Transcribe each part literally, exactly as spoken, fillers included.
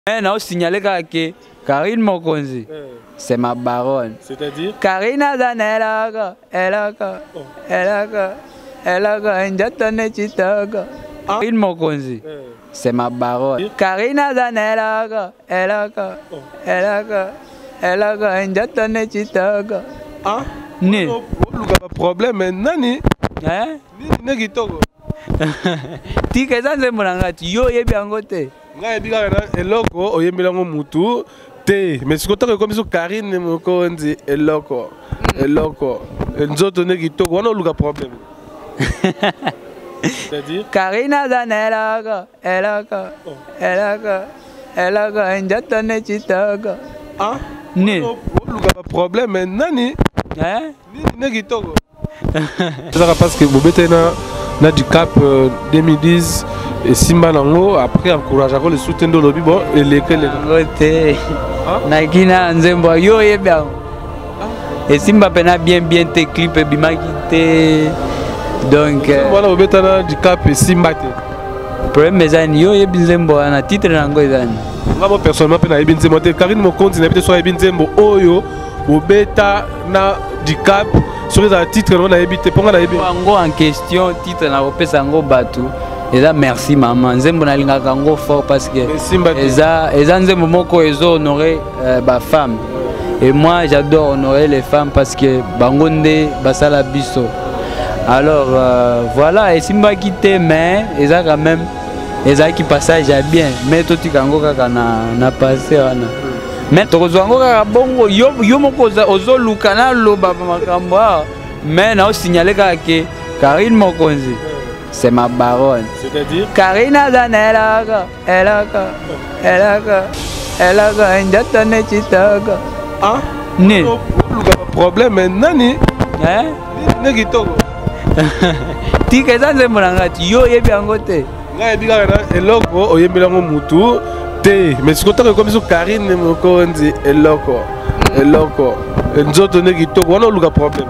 Non, signaler que Karine Mokonzi, c'est ma baronne. C'est-à-dire Karina Zanelaka, Elaka, Elaka, Elaka, Njatane Chitaka. Karine Mokonzi, c'est ma baronne. Karina Zanelaka, Elaka, Elaka, Elaka, Njatane Chitaka. Ah, ni pas problème, mais nani? Hein? Ni ni kitoko. Tika zanze mulangati yo yebi angote. Nga yebi kana eloko oyembelango mutu te. Mais sikoto ko comme so Karine Mokonzi eloko. Eloko. Nzoto ne kitoko wana oluka problème. C'est-à-dire Karina Zanelaka, Elaka, Elaka, Elaka, Njatane Chitaka. Ah, ni oluka pas problème, mais nani? Hein? Ni ni kitoko. Ça parce que bobete na na du cap deux mille dix et Simba nango après encourage le soutien de lobby bon et les que les ngote na kina nzembo yo yebia et Simba pena bien bien tes clips bimaki te donc voilà bobete na du cap et Simba te problème ezani yo yebi nzembo na titre nango ezani ngabo personnellement pena yebi nzembo te Karine Mokonzi na bite so yebi nzembo oyo bobeta na du cap sur les titres on a évité pour on a évité en question titre na opesa ngo batu eza merci maman nzembo na lingaka ngo fort parce que eza eza nzembo moko ezo honorer ba femme et moi j'adore honorer les femmes parce que bango nde basala biso alors euh, voilà et simba quitté mais eza quand même eza qui passage à bien mais to tikango kaka na na passer wana mais tokozwango kaka bongo yo yo moko ozo lukana loba makambo mais na signaler kaka que Karine Mokonzi c'est ma baronne. C'est-à-dire Karina Zanelaka, Elaka, Elaka, Elaka, Njatane Chitaka. Ah, ni problème, mais nani? Hein? Ni kitoko. Tika zanze mulangati yo yebi angote. Nga yebi kana eloko oyembelango mutu te. Mais sikoto ko comme so Karine Mokonzi eloko. Eloko. Nzoto ne kitoko wana oluka problème.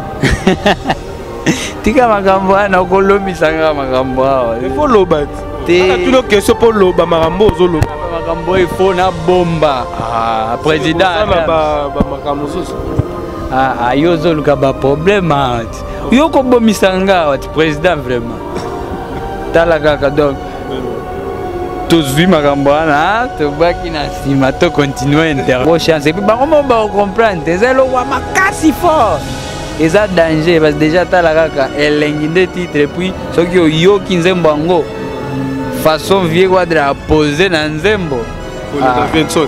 Tika makambo wana okolomisa nga makambo awa. Il faut loba. Te tu lo question pour loba makambo zo loba. Makambo il faut na bomba. Ah, président na ba ba makambo zo. Ah, ayo zo luka ba problème. Yo ko bomisa nga wa président vraiment. Tala kaka donc. Tous vu makambo wana to baki na sima to continuer inter. Bon chance et puis ba comment ba comprendre. Zelo wa makasi fort. Et ça danger parce que déjà t'as la kaka elengi de titre et puis ce qui yo ki nzembo ngo façon vieux quoi de la poser dans nzembo ah Benson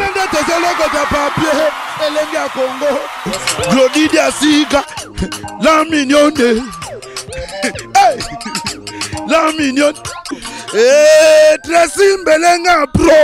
elengi ya Congo Glody Diasika la mignonne hey la mignonne eh Tracy Mbelenga pro.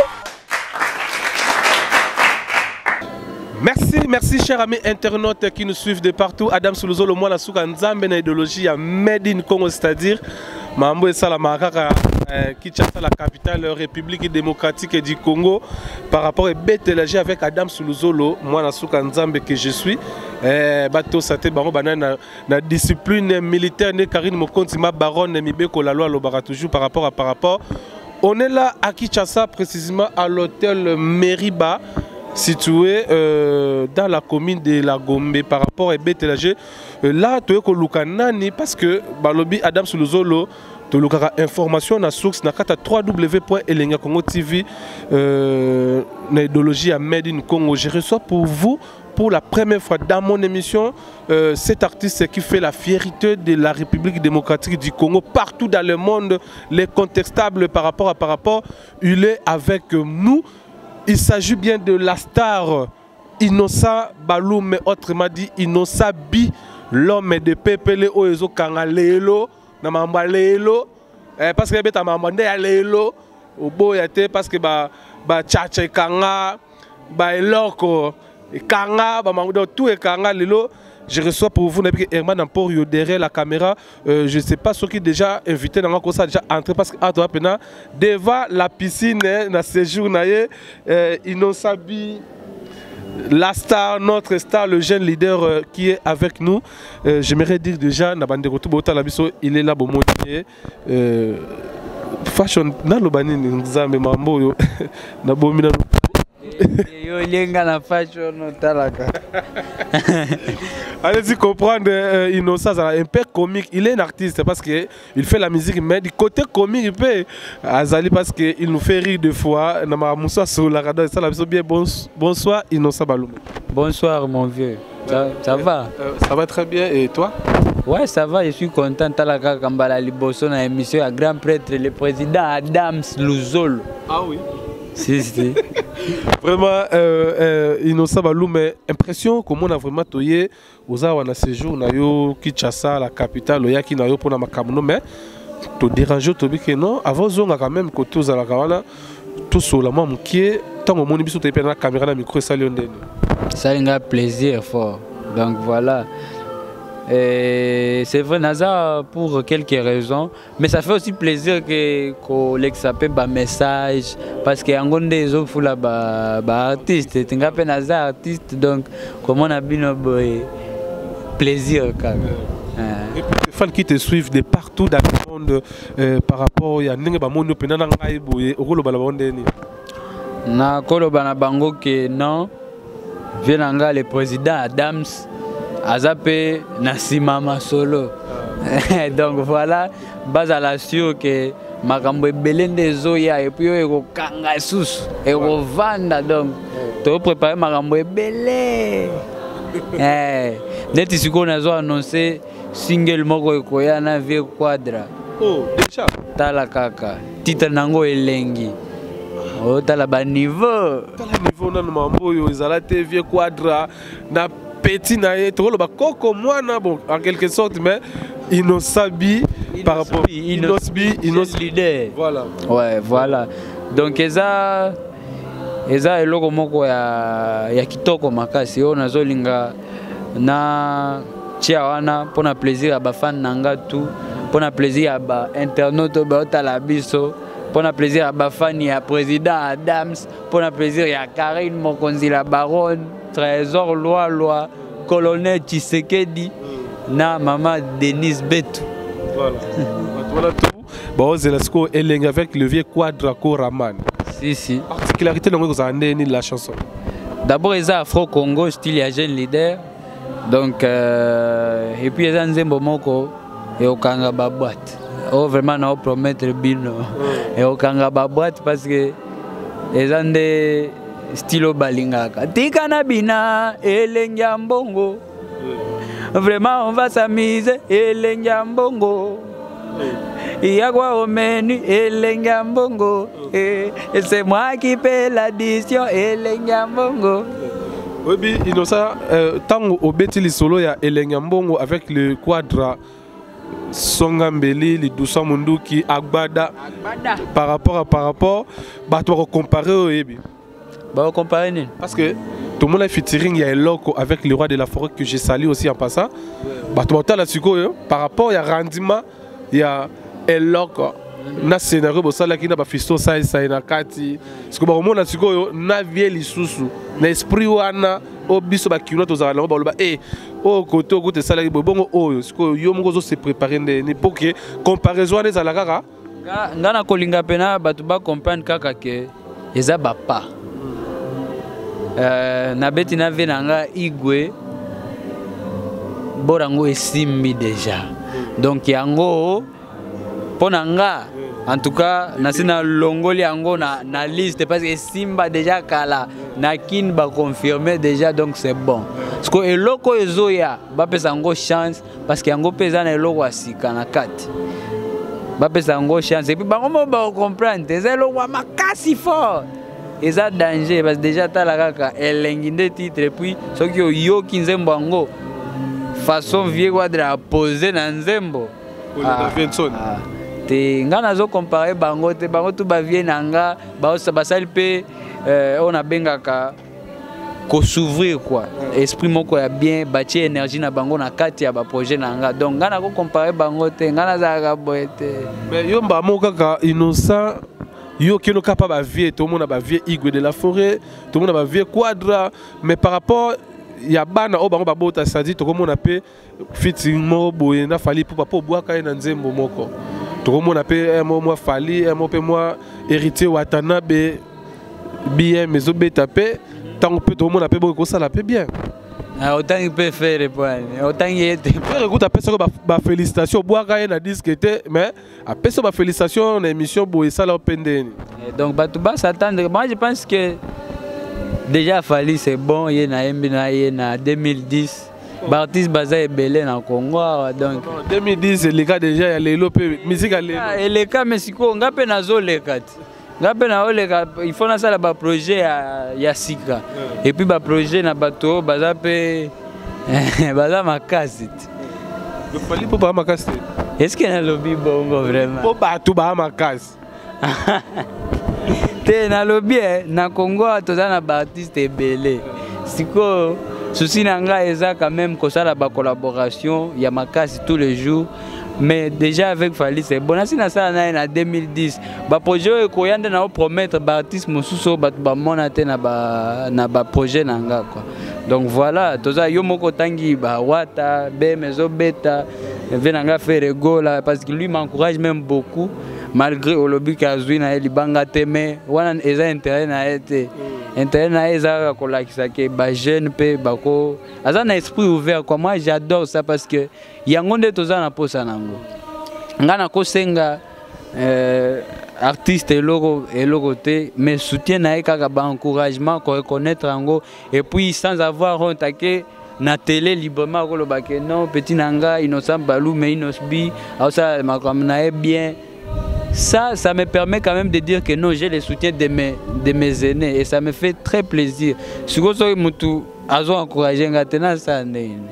Merci, merci chers amis internautes qui nous suivent de partout. Adam Suluzo, le moine Asuka Nzambe na idéologie à Made in Congo, c'est-à-dire Mambo et Salamakaka, Kinshasa, la capitale république démocratique du Congo. Par rapport à Bételagé avec Adam Suluzo, le moine Asuka Nzambe que je suis. Bato Sate Baron Banana, la discipline militaire de Karine Mokonzi, ma baronne Mibeko, la loi Lobara toujours par rapport à par rapport. On est là à Kinshasa, précisément à l'hôtel Meriba, situé euh, dans la commune de la Gombe par rapport à Bételagé. Euh, là, tu es Lukanani parce que Balobi Adam Suluzolo, tu as information na source na kata w w w point elenga congo t v euh, na idéologie à Made in Congo. Je reçois pour vous pour la première fois dans mon émission euh, cet artiste qui fait la fierté de la République démocratique du Congo partout dans le monde, les contestables par rapport à par rapport, il est avec nous. Il s'agit bien de la star Innocent Balou, mais autrement dit Innocent Bi, l'homme de Pepele Oezo Kangalelo, Namamba Lelo, parce que beta Mamande Lelo, au beau yate parce que ba ba Tchache Kanga, ba Eloko, Kanga, ba Mamando tout et Kanga Lelo. Je reçois pour vous Herman Emporio derrière la caméra. Euh, je ne sais pas ceux qui déjà invité dans la déjà entré parce que devant la piscine, dans le séjour, euh, Innocent Bi, la star, notre star, le jeune leader euh, qui est avec nous. Euh, J'aimerais dire déjà, il est là pour euh, fashion naloba nini nzambe mambo yo na bomi na yo lenga na fashion talaka. Allez-y comprendre euh, Innocent, un peu comique, il est un artiste parce que il fait la musique, mais du côté comique il peut Azali parce que il nous fait rire deux fois. Na Moussa sur la radio, ça la bien. Bonsoir Innocent Baloum. Bonsoir mon vieux. Ça, ça va? Euh, ça va très bien et toi? Ouais, ça va, je suis content. Talaka Kambala Liboso na émission à grand prêtre le président Adams Luzolo. Ah oui. Si, si. Vraiment, euh, euh, Innocent Baloum, mais impression comment on a vraiment toyé aux awa na séjour na yo Kinshasa, la capitale, oya ki na yo pour na makamuno, mais to déranger to bi que non, avant zonga quand même côté aux ala kawana, tout sur la main qui tant au monde biso te pe na caméra na micro ça lion ndeni. Ça a plaisir fort. Donc voilà. C'est vrai, Nazar, pour quelques raisons, mais ça fait aussi plaisir que qu'on s'appelle un message parce qu'il y a des autres artistes, tu es Nazar artiste, donc comment on a bien plaisir quand même. Et puis les fans qui te suivent de partout dans le monde euh, par rapport à Nenga Bamono Penana Ngaibo, Okolo Balabondeni. Na Kolo Banabango que non, vient le président Adams. Azapé Nassimama solo. Donc voilà, base à la sûr que makambo belende zoya et puis eko kanga sous eko vanda donc tu préparer makambo belé. Eh, net ici qu'on a annoncé single moko eko ya na vie quadra. Oh, déjà. Tala kaka, titre nango elengi. Oh tala ba niveau. Tala niveau na mambo yo ezala te vie quadra na petit naïe, tout le coco moi bon en quelque sorte mais Innocent par rapport Innocent leader. Voilà. Ouais, voilà. Donc eza eza eloko moko ya ya kitoko makasi on azolinga na tia wana pona plaisir ya ba fan nanga tout pona plaisir ya ba internaute ba otala biso pona plaisir ya ba fan ya président Adams pona plaisir ya Karine Mokonzi la baronne Trésor loi loi colonel Tshisekedi na maman Denise Betou. Voilà. Voilà tout. Bon, c'est la score Eleng avec le vieux quadra Raman. Si si. Particularité dans la chanson. D'abord ils ont Afro Congo style ya jeune leader. Donc euh, et puis ils ont Nzembo moko et okanga ba boîte. Oh vraiment na promettre bino. Et okanga ba boîte parce que ils ont des stylo balingaka tika na bina elengia mbongo vraiment on va s'amuser elengia mbongo iya kwa omenu elengia mbongo et c'est moi qui paie l'addition elengia mbongo. Oui, Innocent, tant au bêtis solo ya elengia mbongo avec le quadra Songambeli, les douze Munduki, Agbada par rapport à par rapport bah tu vas comparer au Ebi. Bah, comparer. Parce que tout le monde a featuring, il y a un loco avec le roi de la forêt que j'ai sali aussi en passant. Bah, tu vois, là, par rapport à rendement, il y a un loco. Na scénario, bon ça là qui n'a pas fisto ça ça na kati. Parce que bon, on a siko na vie li susu, na esprit wana obiso ba kino to za na ba loba eh oh côté côté ça là bon oh siko yo mongo se préparer ne pour que comparaison les ala kaka. Nga na kolinga pena ba tu ba comprendre kaka que eza ba pa. Euh, na beti na ve nanga igwe borango esimbi déjà donc yango ponanga en tout cas nasina longoli yango na na liste parce que simba déjà kala na kin ba confirmer déjà donc c'est bon parce que eloko ezoya ba pesa ngo chance parce que yango pesa na eloko asika na kati ba pesa ngo chance et puis ba ngomo ba comprendre c'est eloko makasi fort. Et ça danger parce que déjà tu as la kaka elengi nde titre et puis ce qui yo ki nzembo ngo façon vieux quadra poser na nzembo ah te nga nazo comparer bango te bango tout ba vie nanga ba osa basali pe on a bengaka ko s'ouvrir quoi esprit moko ya bien bâtir énergie na bango na kati ya ba projet nanga donc nga na ko comparer bango te nga nazaka boete mais yo mba moko kaka Innocent yo qui est capable de vivre, tout le monde a vie igwe de la forêt, tout le monde a vie quadra, mais par rapport il y a bana au bango babota ça dit tout le monde a fait fitting mo boye na fali pour papa bois ka na nzembo moko. tout le monde a payé un mot moi Fali, un mot moi héritier Watanabe bien mais au tapé tant que tout le monde a payé beaucoup ça la paie bien. Autant il peut faire point, autant il était. Écoute après ça ba félicitations bois gagne na discuter mais après ça ba félicitations l'émission boy ça leur pendé. Donc bah tout bas s'attendre. Moi je pense que déjà Fali c'est bon, il y a na deux mille dix. Baptiste Baza est belé dans le Congo. Donc deux mille dix, les gars déjà, il y a les lopés, musique à l'élo. Et les cas, mais si quoi, on a peine à zo les quatre. Il faut ça le projet à Yassika. Et puis le projet na bateau, Baza pe Baza ma casse. Il fallait pour pas ma casse. Est-ce qu'il y a un lobby bon vraiment? Pour pas tout ba ma casse. T'es na lobby na Congo, tout ça na Baptiste est belé. Si quoi? Souci nanga eza quand même que ça la collaboration, il y a ma casse tous les jours. Mais déjà avec Fali c'est bon. Si na ça na deux mille dix, ba projet ko yande na promettre Baptiste Mosuso ba ba monate na ba na ba projet nanga quoi. Donc voilà, tout ça yo moko tangi ba wata be mezo beta venanga faire gola parce que lui m'encourage même beaucoup malgré au lobby kazui na libanga teme wana eza intérêt na été. Intérêt na eza ko lakisa ke ba jeune pe bako aza na esprit ouvert quoi. Moi j'adore ça parce que yango nde toza na posa nango ngana ko senga euh, artiste eloko eloko te mais soutien na kaka ba encouragement ko reconnaître ngo et puis sans avoir honte que na télé librement ko loba ke non petit nanga innocent balou mais inosbi au ça makam na bien. Ça, ça me permet quand même de dire que non, j'ai le soutien de mes, de mes aînés et ça me fait très plaisir. Si vous avez encouragé, ça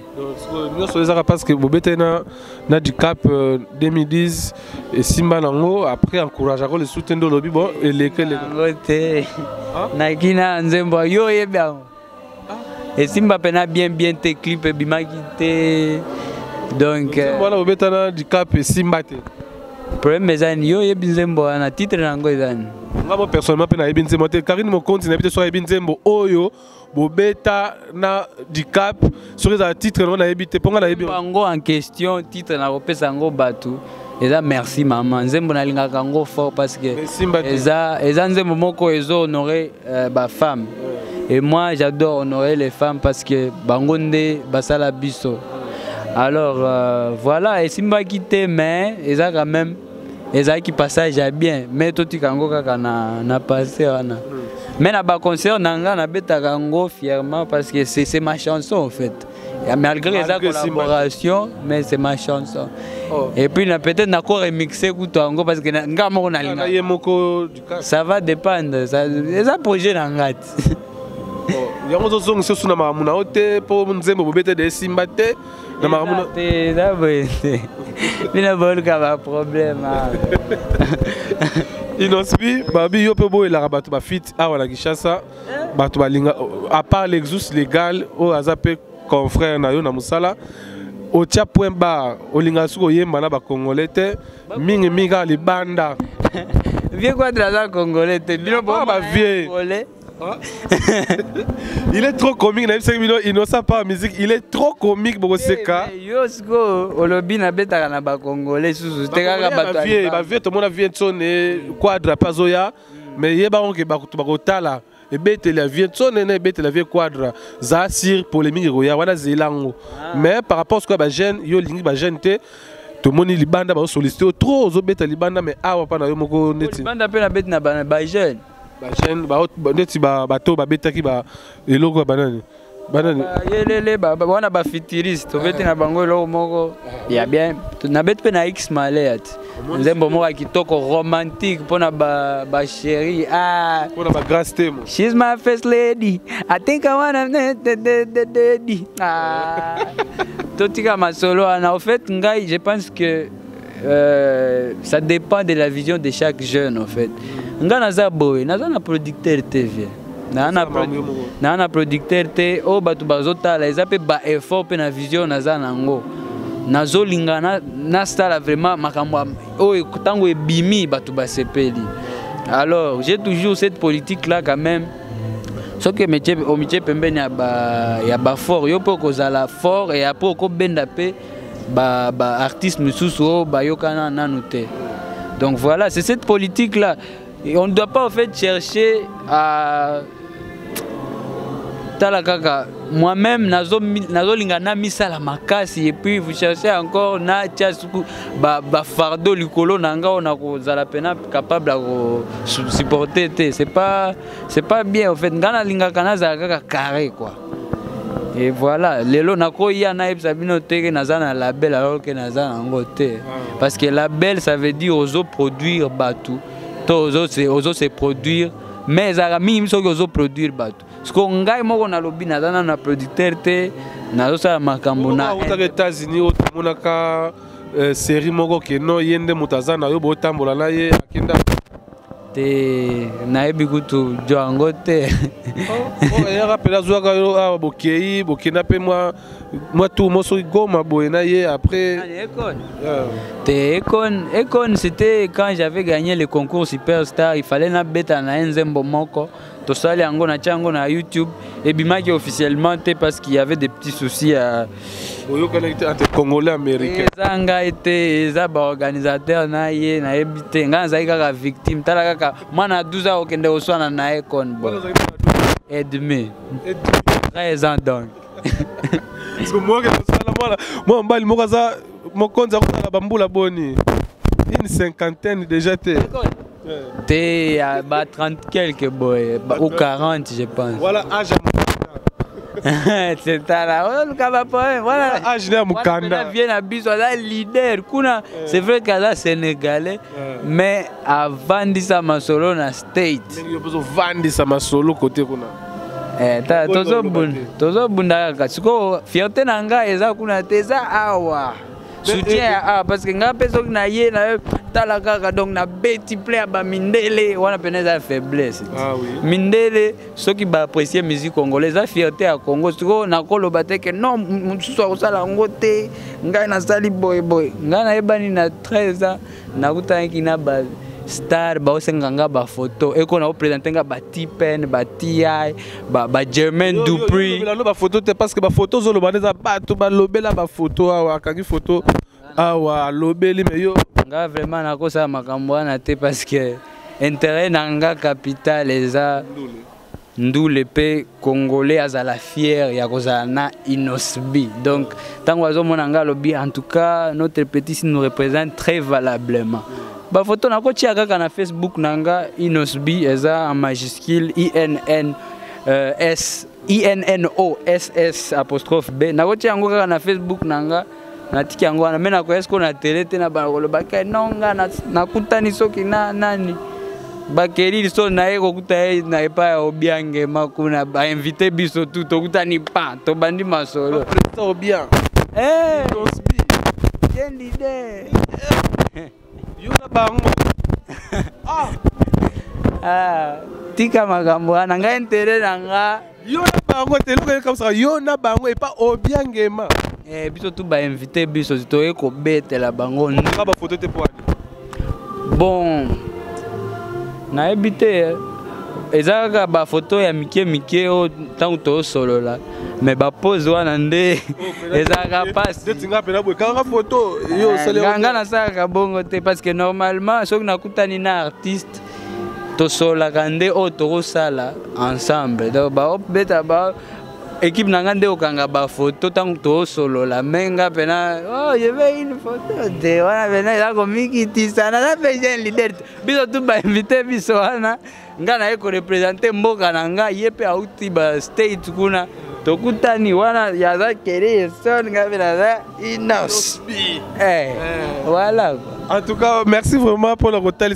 parce que vous avez un handicap deux mille dix et Simba Nango, après encouragé le soutien de l'objet bon et les que les Nakina Nzembo yo ye bien. Et Simba pena bien bien tes clips et bimakite. Donc voilà, vous avez un handicap et Simba. Le problème est que yo yebinzembo na titre nango ezani. Moi personnellement pe na yebinzembo te Karine mo compte na bité sur yebinzembo oyo bo beta na handicap sur les titres na yebité ponga na yebi. Bango en question titre na kopesa ngo batu. Eza merci maman. Nzembo na lingaka ngo fort parce que eza eza nzembo moko ezo honorer ba femme. Et moi j'adore honorer les femmes parce que bango nde basala biso. Alors euh, voilà, et Simba qui t'aime, ils ont quand même, ils ont qui passage bien, mais tout le monde n'a passé. Mais na ba concert nanga na beta kango fièrement parce que c'est ma chanson en fait. Et malgré la collaboration, mais c'est ma chanson. Oh. Et puis peut-être na encore remixé kutango parce que nga moko na linga. Ça va dépendre, ça les a projet nanga. Il y a des gens qui sont dans la mounate pour nous dire que des simbate dans la mounate. C'est ça, c'est. Il y a un problème. Inosbi, babi yo pe boy la rabatu ba fit a wala Kinshasa, batu ba linga à part l'exus légal au azape confrère na yo na musala. Au tia point bar, au linga suko yemba na ba congolais te, mingi minga libanda. Vieux quoi de la congolais te, bino ba vieux. Il est trop comique, il ne sait pas la musique, il est trop comique pour ce cas. Yosko, Olobi na beta na ba congolais sous teka ba vieux, ba vieux tout le monde a vieux sonné quadra pazoya, mais yeba on ke ba to ba tala et bete la vieux sonné ne bete la vieux quadra za sir pour les mingi roya wana zelango. Mais par rapport à ce que ba jeune yo lingi ba jeune te tout le monde libanda ba solliciter trop zo beta libanda mais awa pa na yo moko neti. Libanda pe na beta na ba jeune. Ba jeune ba neti ba bato ba betaki ba eloko banani banani yelele ba wana ba futuriste to beti na bango eloko moko ya bien na beti pe na X Malayat nzembo moko kitoko romantique pona ba ba chérie ah pona ba grace temo she's my first lady I think I wanna daddy ah totika masolo ana en fait ngai je pense que euh, ça dépend de la vision de chaque jeune en fait. Nga naza boy, naza na producteur T V. Na na na na producteur T o batu bazota la ezape ba effort pe na vision naza nango. Nazo lingana na stala vraiment makambo o tango ebimi batu basepeli. Alors, j'ai toujours cette politique là quand même. Ce que métier au métier pembeni ya ba ya ba fort, yo po kozala fort et après ko benda pe ba ba artiste mususu ba yokana nanu te. Donc voilà, c'est cette politique-là. Et on ne doit pas en fait chercher à... Moi-même, nazolingana misala makasi et puis vous cherchez encore na tiasuku ba ba fardeau likolo nanga on a kozala pena capable de supporter. C'est pas c'est pas bien en fait. Ngana lingaka na zaka carré quoi. Et voilà, lelo nako ya na ebsabino teke nazana label alors que nazana ngote. Parce que label ça veut dire ozo produire batou. To ozo c'est ozo c'est produire mais za minimum so ozo produire batou. Parce qu'on gagne moi na lobby na na producteur te na ça makambo na aux États-Unis au monaka série moko ke no yende mutazana yo botambola na ye akenda te na ebikutu joango te oh ya rappela zwa yo a bokei bokena pe moi moi tout mo so goma boena ye après te Econ Econ c'était quand j'avais gagné le concours Superstar, il fallait na beta na nzembo moko. Tout ça, les ango na chango na YouTube et bimaki officiellement parce qu'il y avait des petits soucis à. Vous connecté entre Congolais américains. Zanga était za ba organisateur na ye na ebité nga zaika ka victime tala kaka moi na douze ans okende oswana na Econ bon. Et demi. treize ans donc. Parce que moi que ça moi moi mbali moko za mokonza ko na bambula boni. Une cinquantaine déjà té. T'es à bah, trente quelques boy, bah, ou quarante je pense. Voilà, âge à c'est là, voilà. Âge à Mukanda. Vient à Biso, là leader. C'est vrai qu'elle est sénégalais, mais avant de ça, ma solo na state. Il y a besoin de vendre ça ma solo côté kuna. Eh, t'as toujours bon, toujours bon d'ailleurs. Ce que fierté nanga, eza kuna teza awa. Soutien ah parce que nga personne na ye na talaka donc na beti play ba mindele wana peneza faiblesse. Ah oui. Mindele ceux qui ba apprécier musique congolaise la fierté à Congo siko na koloba te que non mususu akosala ngote nga na sali boy boy nga na ebani na treize ans na kutanki na ba star ba osenganga ba photo et qu'on a présenté nga ba T-Pen ba T I ba ba Jermaine Dupri la ba photo te parce que ba photo zo lo ba neza ba to ba lobela ba photo awa kangi photo awa lobeli me yo nga vraiment na ko sa makambo na te parce que intérêt nanga capital eza ndule pe congolais azala fier ya kozala na Inosbi donc tango azomona nga lobi en tout cas notre petit nous représente très valablement. Ba photo na ko tia kaka na Facebook nanga Inosbi eza en majuscule I N N S I N N O S S apostrophe B na ko tia ngo kaka na Facebook nanga na tiki yango na mena ko esko na télé te na ba lo ba ka nonga na na kutani soki na nani ba keri so na eko kutai na epa obiange makuna ba invité biso tout to kutani pa to bandi masolo to bien eh Inosbi bien l'idée yo na bango ah ah tika makambo na nga intérêt na nga yo na bango te lokele comme ça yo na bango et pas obiangema eh biso tu ba invité biso to eko betela bango nga ba photo te poani bon na ebité ezaka ba photo ya mike mike o tango to solo la mais ba pose wana nde ezaka passe detinga pena boy kanga photo yo sele nganga na saka bongo te parce que normalement soki nakutani na artiste to sola kande o to sala ensemble donc ba beta ba équipe nanga nde okanga ba photo tango to solo la menga pena oh je veux une photo de wana pena la komiki tisana na peje leader biso tu ba invité biso wana ngana eko représenter mboka nanga yepe auti ba state kuna tokutani wana yaza kere son ngabela za Inosbi eh voilà. En tout cas, merci vraiment pour le retard.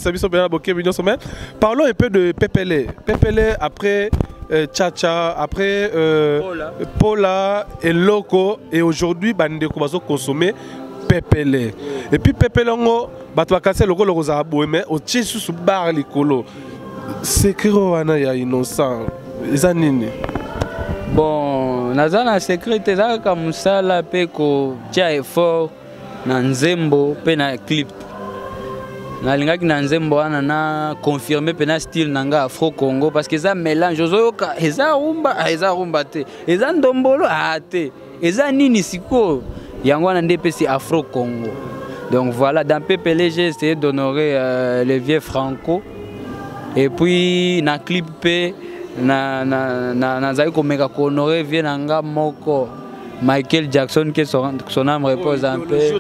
Parlons un peu de Pepele. Pepele après euh, Chacha, après euh, Paula. Paula et Loco. Et aujourd'hui, Bande Kobazo consommer Pepele. Et puis Pepele, on va casser le colo aux abos, mais au tchissu sous bar les colos. C'est que Rowana ya innocent. Zanini. Bon, nazana sécurité za comme ça la pe ko tia effort na nzembo pe na clip. Na lingaki na nzembo wana na confirmer pe na style nanga Afro Congo parce que ça mélange ozoyoka eza rumba eza rumba te eza ndombolo a te eza nini siko yango wana nde pe si Afro Congo Donc voilà, dans P P L, j'ai essayé d'honorer euh, les vieux Franco. Et puis, dans le clip P, na na na na zai komeka honorer vieux nanga moko Michael Jackson que son, son âme repose en paix.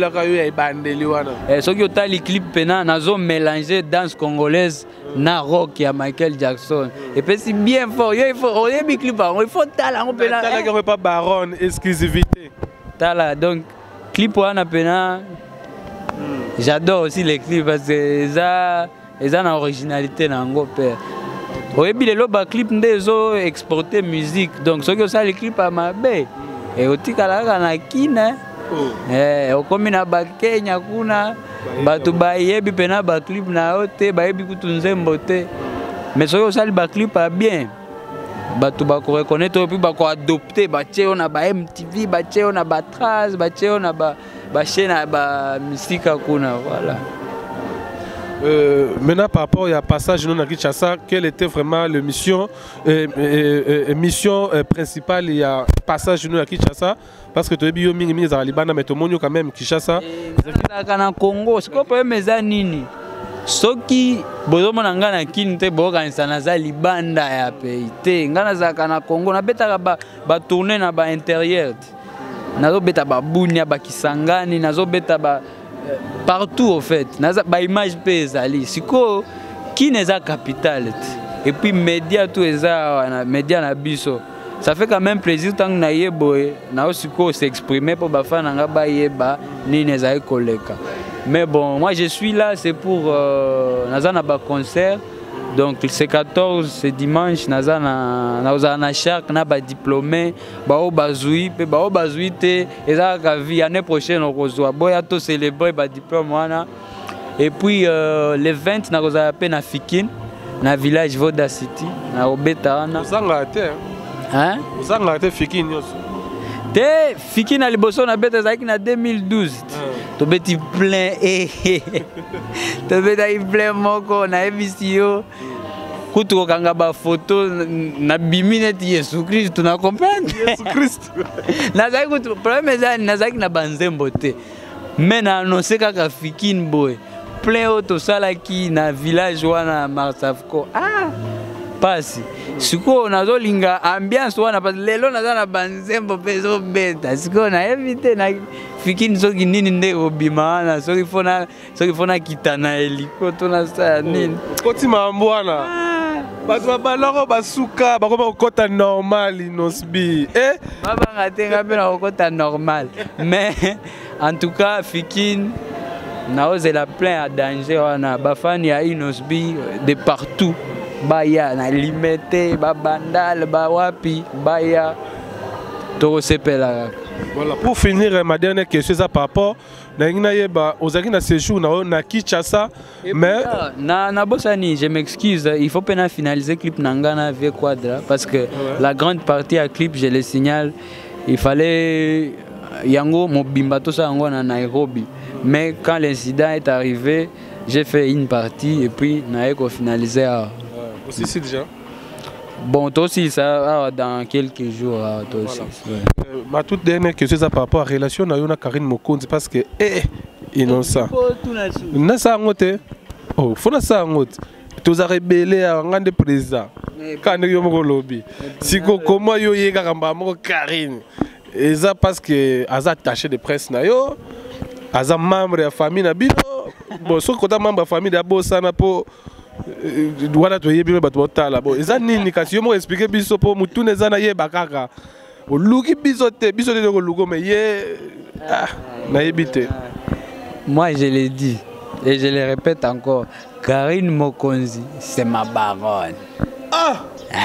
Et ce qui est le clip pena nazo mélanger danse congolaise na rock ya Michael Jackson. Et puis c'est bien fort. Il faut on est clip il faut tala on pena. Tala qui pas baronne exclusivité. Tala donc clip wana pena. J'adore aussi les clips parce que ça ils ont une originalité dans le père. Oui, les lobes clips ndezo exporter musique donc ce que ça les clips à ma baie. Et aussi kalaka na kina eh okomi na ba Kenya kuna batu bayebi pena ba clip na ote bayebi kutunzembo te mais soyo sali ba clip a bien batu ba ko reconnaître puis ba ko adopter ba cheo na ba M T V ba cheo na ba Trace ba cheo na ba ba chaîne ba Mystica kuna voilà. Euh, maintenant par rapport à passage non à Kinshasa, quelle était vraiment la mission, euh, euh, euh, mission euh, principale il y a passage non à Kinshasa parce que tu es bio mingi mingi za Libana mais tout le monde quand même Kinshasa. Kana Congo, c'est quoi problème za nini? Soki bozo mona ngana kinte bo kanisa na za Libanda ya pays te ngana za kana Congo na beta ba ba tourner na ba intérieur. Nazo beta ba bunya ba Kisangani nazo beta ba partout au fait naza ba image pezali siko qui n'est pas capitale et puis média tout eza na média na biso ça fait quand même plaisir tant na yebo na osiko s'exprimer pour ba fana nga ba yeba ni neza koleka mais bon moi je suis là c'est pour euh, naza na ba concert donc c'est quatorze c'est dimanche naza na naza na chaque na ba diplômé ba o bazui pe ba o bazui te eza ka vie année prochaine on reçoit boya to célébrer ba diplôme wana et puis euh, le vingt na koza pe na Fikine na village Voda City na obeta wana uzanga te hein uzanga te Fikine yoso te Fikine na liboso na beta zaki na deux mille douze to beti plein eh to beta plein moko na emisio kutu kanga ba photo na bimineti Yesu Christ na comprendre Yesu Christ na zaki kutu problème ezali na zaki na banzembo te mais na annoncer kaka Fikine boy plein auto sala ki na village wana Marsavco ah pasi siko nazo linga ambiance wana parce lelo naza na banzembo pezo beta siko na éviter na Fikine soki nini nde obima wana soki fona soki fona kitana eliko to na sa nini koti mambwana batu babaloko basuka bakoma kokota normal inosbi eh baba ngatenga pe na kokota normal mais en tout cas Fikine na ozela plein à danger wana bafani ya inosbi de partout baya na limité ba bandal ba wapi baya to sepela. Voilà, pour finir ma dernière question ça par rapport na yeba ozaki na séjour na na Kinshasa mais na na bosani je m'excuse il faut pas finaliser clip nangana vieux quadra parce que ouais. La grande partie à clip je le signale il fallait yango mobimba to ça yango na Nairobi mais quand l'incident est arrivé j'ai fait une partie et puis na eko finaliser à aussi c'est déjà bon toi aussi ça dans quelques jours toi aussi voilà. euh, ma toute dernière question ça par rapport à relation na yona Karine Mokonzi parce que eh innocent na ça ngote oh fona ça ngote tous a rebellé à ngande président quand yo moko lobby siko comment yo yeka kamba moko Karine et ça parce que aza attaché de presse na yo aza membre de la famille na bino bon so kota membre de la famille da bosana po douana to yebi me bato tala bon eza nini kasi yo mo expliquer biso po mutu neza na ye bakaka o luki biso te biso te ko luko mais ye ah na yebite. Moi je l'ai dit et je le répète encore Karine Mokonzi c'est ma baronne. Ah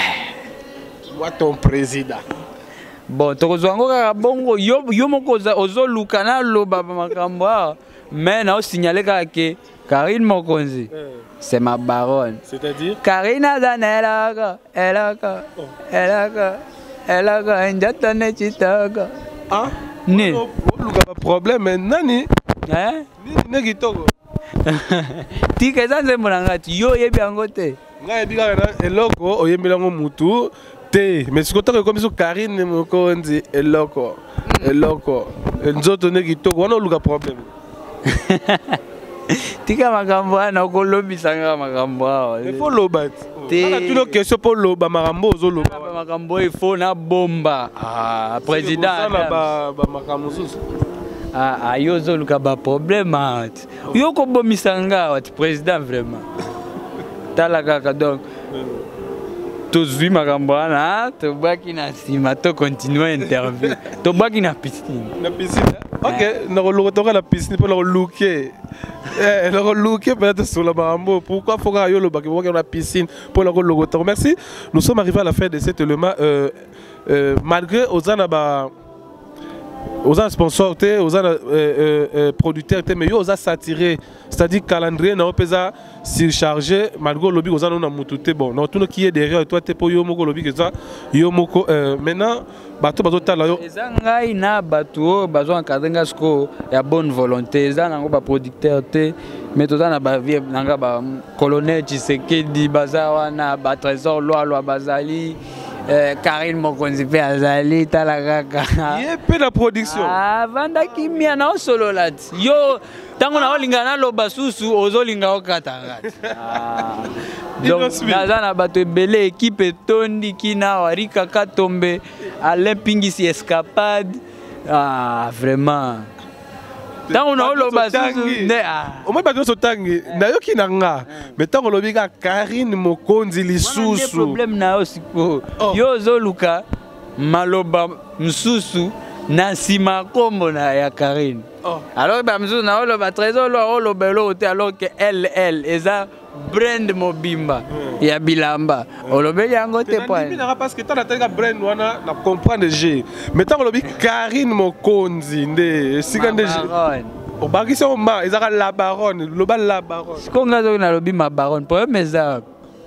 moi ton président bon tokozwango kaka bongo yo yo moko ozo lukana loba makambo mais na o signaler kaka ke Karine Mokonzi c'est ma baronne. C'est-à-dire Karine Zanelaka, Elaka, Elaka, Elaka, Njatane Chitaka. Ah ni le problème nani hein ni kitoko tika zanze mulangati yo yebi angote nga yebi kaka eloko oyembelango mutu te mais sikotaka comme so Karine Mokonzi eloko eloko nzoto ne kitoko wana oluka problème tika makambo wana okolobisa nga makambo awa. Il faut lobat. Te tu une question pour loba makambo zo loba. Makambo il faut na bomba. Ah président. ba ba makambo susu. Ah ah yo zo luka ba problème. Yo ko bomisa nga wa président vraiment. Tala kaka donc. Tozwi makambo wana to baki na sima to continuer interview. To baki na piscine. Na piscine. OK, na lokotoka la piscine pour le looker. Eh, le looker peut-être sur la marambo. Pourquoi faut que yo lo baki la piscine pour le lokotoka. Merci. Nous sommes arrivés à la fin de cet élément euh, euh, malgré Ozana ba aux sponsors, aux euh, euh, producteurs, mais ils ont saturé, c'est-à-dire calendrier n'a pas surchargé malgré le lobby aux gens ont bon. Non, tout ce qui est derrière toi, tu es pour yomoko lobby que ça, yomoko maintenant, bateau bateau tala yo. Les angai na bateau, bateau encadré ngasko, y a bonne volonté. Les angai ba producteur te, mais tout ça na ba vie, nanga ba colonel Tshisekedi, bazawa na ba trésor loi loi bazali. Euh, Karine Mokonzi pe azali tala kaka. Yé pe la production. Ah vanda kimia na solo lati. Yo tango na olinga na lo basusu ozolinga okata ngati. Ah. Donc naza na bato ebele équipe tondi kina warika katombe Alain Pingisi escapade. Ah vraiment. Tango na lo basusu ne ah. O mo bato so tangi na yo kinanga. Mais tango lo bika Karine Mokonzi lisusu. Problème na osiko. Yo zoluka maloba msusu na sima kombo na ya Karine. Alors ba msusu na olo ba trésor lo olo belo te alors que elle elle eza brand mobimba ya bilamba olobeli yango te point parce que tant na brand wana na comprendre G mais tant lobi Karine Mokonzi nde sika nde o bakisi o ma ezaka la baronne loba la baronne ko ngazo na lobi ma baronne problème eza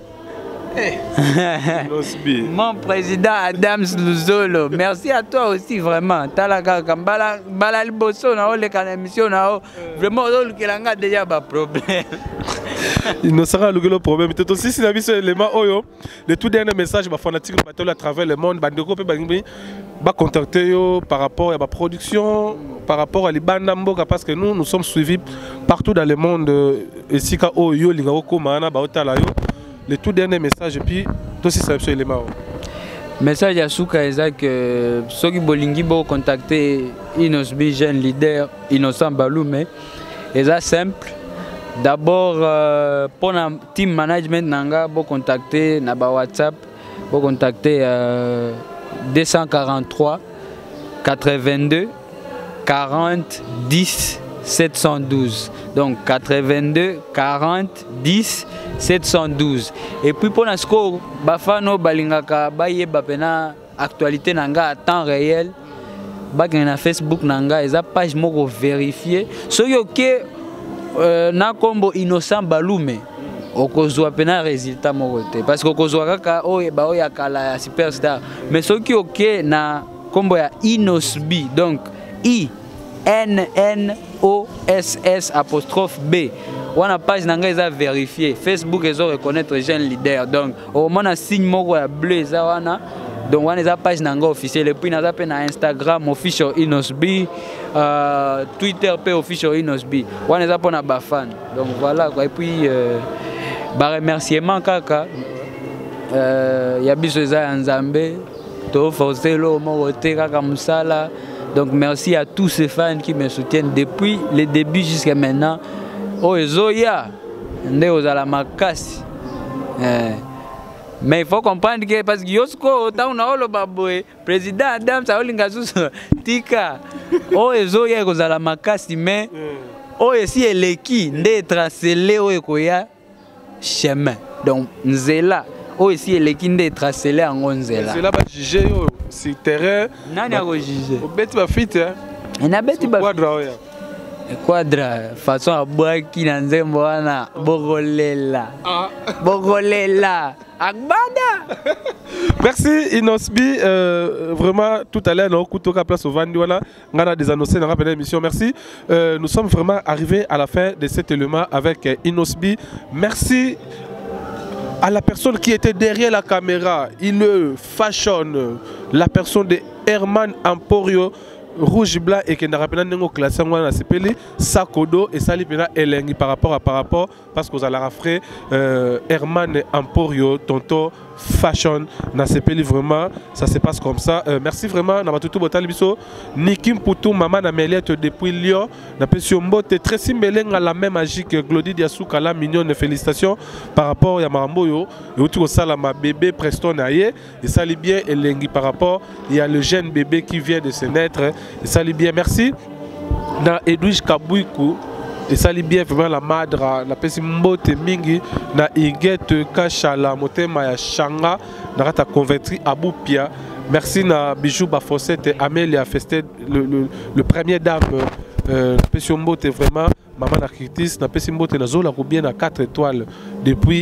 mon président Adams Luzolo, merci à toi aussi vraiment. Talaka Kambala Bala Liboso na ole kana émission na vraiment olo kelanga déjà ba problème. Il ne sera le problème. C'est aussi si la vie sur l'élément oyo. Le tout dernier message, ma fanatique à travers le monde, bandeko pe bangi ba contacter yo par rapport à ma production, par rapport à l'Ibanda Mboka parce que nous nous sommes suivis partout dans le monde. Et si ka oyo lingao komana ba otala yo. Le tout dernier message et puis tout si ça sur l'élément. Message à Souka Isaac que ceux qui bolingi bo contacter Inosbi jeune leader Innocent Baloume. Et ça simple. D'abord, euh, pour le team management, nanga, vous contacter na WhatsApp, vous contacter euh, deux cent quarante-trois quatre-vingt-deux quarante dix sept cent douze. Donc quatre-vingt-deux quarante dix sept cent douze. Et puis pour l'instant, bafano balingaka baye bapena actualité nanga à temps réel. Bagana Facebook nanga, eza page moko vérifier. So yo ke Euh, na kombo Innocent Baloume okozwa pena résultat moko te parce que okozwa kaka oyo ba oyo kala ya superstar mais soki oké na kombo ya Inosbi donc I N N O S S apostrophe B wana page nanga eza vérifier Facebook ezo reconnaître jeune leader donc au moins signe moko ya bleu eza wana donc on a page nanga officielle et puis on a na Instagram official Inosbi euh, Twitter pe official Inosbi on a pour na bafan donc voilà quoi et puis euh, ba remerciement kaka euh ya biso za nzambe to forcelo mo te kaka musala donc merci à tous ces fans qui me soutiennent depuis le début jusqu'à maintenant oh ezoya nde ozala makasi euh, mais il faut comprendre que parce que Yosko, tant on a le baboué, président Adam, ça olinga sous tika. Oh ezo ya kozala makasi mais oh ici eleki nde tracer le ekoya chemin. Donc nzela oh ici eleki nde tracer le en nzela. Nzela ba juger yo si terrain. Nani a juger? Obeti ba fit hein. Na beti ba quadra oya. Quadra façon à boire qui na nzembo wana bogolela. Bogolela. Agbada. Merci Inosbi, euh, vraiment tout à l'heure, nous avons place au Vandiwana, on a des annoncés dans la émission. Merci. Euh, nous sommes vraiment arrivés à la fin de cet élément avec euh, Inosbi. Merci à la personne qui était derrière la caméra. Il fashion, la personne de Herman Emporio. rouge blanc et qui n'a pas de classe on s'appelle Sakodo et ça lui elengi par rapport à par rapport parce que vous allez rafrer euh, Herman Emporio tonto fashion na s'appelle vraiment ça se passe comme ça euh, merci vraiment na batutu botal biso Niki Mputu maman na Meliette depuis Lyon na pesio mbote très simbelenga la même magie que Glody Diasuka la mignonne félicitations par rapport à Maramboyo et autour ça la ma bébé Preston aye et ça lui bien elengi par rapport il y a le jeune bébé qui vient de se naître et ça lui bien merci na Edwige Kabouikou et ça lui bien vraiment la madra la pesi mbote mingi na Igete Kashala motema ya Shanga na rata converti Abupia merci na Bijou Bafosette Amélia Festé le, le, le premier dame euh, pesi mbote vraiment maman na Kritis na pesi mbote na zola ko bien na quatre étoiles depuis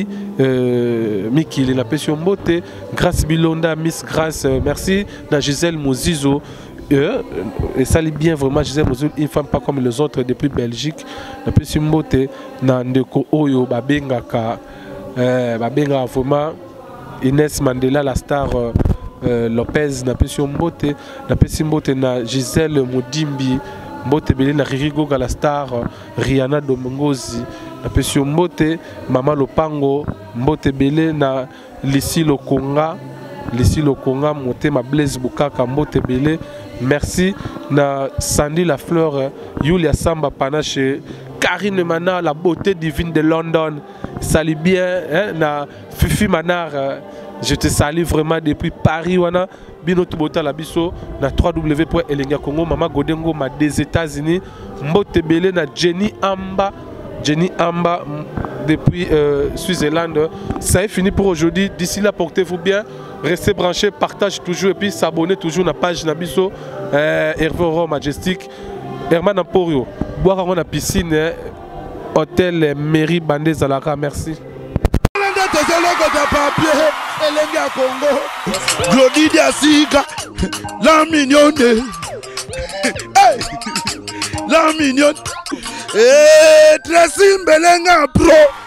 euh, Mikili na pesi mbote Grâce Bilonda Miss Grâce euh, merci na Gisèle Mozizo. Euh, et ça lui bien vraiment Gisèle Mozizo une femme pas comme les autres depuis Belgique na pesi mbote na ndeko oyo babenga ka euh, babenga vraiment Inès Mandela la star euh, euh, Lopez na pesi mbote na pesi mbote na Gisèle Modimbi mbote belé na Ririgo la star euh, Rihanna Domongozi na pesi mbote Mama Lopango mbote belé na Lissi Lokonga Lissi Lokonga motema Blaise Bukaka mbote belé merci na Sandy la fleur Yulia Samba Panache Karine Manar la beauté divine de London salut bien hein, na Fifi Manar euh, je te salue vraiment depuis Paris wana bino tubota la biso na w w w point elenga congo mama godengo ma des États-Unis mbote belé na Jenny Amba Jenny Amba depuis euh, Switzerland. Ça est fini pour aujourd'hui. D'ici là, portez-vous bien. Restez branchés, partagez toujours et puis s'abonnez toujours à la page Nabiso euh, Hervé Aurore Majestic. Herman Emporio. Boire à la piscine, hein, hôtel Mairie Bandé Zalaka. Merci. Glody Diasuka, la mignonne. Hey, la mignonne. Eh, Tracy Mbelenga Pro.